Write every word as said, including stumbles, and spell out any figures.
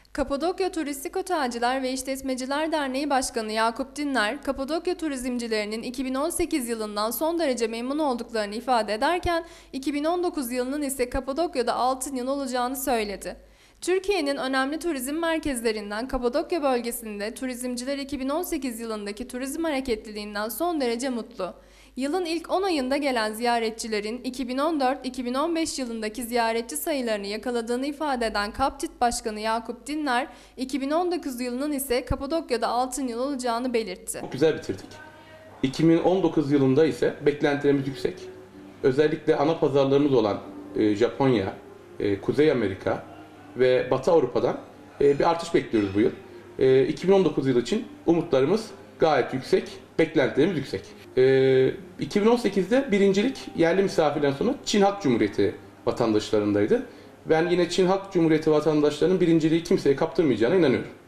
Kapadokya Turistik Otelciler ve İşletmeciler Derneği Başkanı Yakup Dinler, Kapadokya turizmcilerinin iki bin on sekiz yılından son derece memnun olduklarını ifade ederken, iki bin on dokuz yılının ise Kapadokya'da altın yıl olacağını söyledi. Türkiye'nin önemli turizm merkezlerinden Kapadokya bölgesinde turizmciler iki bin on sekiz yılındaki turizm hareketliliğinden son derece mutlu. Yılın ilk on ayında gelen ziyaretçilerin iki bin on dört iki bin on beş yılındaki ziyaretçi sayılarını yakaladığını ifade eden Kaptit Başkanı Yakup Dinler, iki bin on dokuz yılının ise Kapadokya'da altın yıl olacağını belirtti. Çok güzel bitirdik. iki bin on dokuz yılında ise beklentilerimiz yüksek. Özellikle ana pazarlarımız olan e, Japonya, e, Kuzey Amerika ve Batı Avrupa'dan e, bir artış bekliyoruz bu yıl. E, iki bin on dokuz yılı için umutlarımız gayet yüksek, beklentilerimiz yüksek. E, iki bin on sekizde birincilik yerli misafirden sonra Çin Halk Cumhuriyeti vatandaşlarındaydı. Ben yine Çin Halk Cumhuriyeti vatandaşlarının birinciliği kimseye kaptırmayacağına inanıyorum.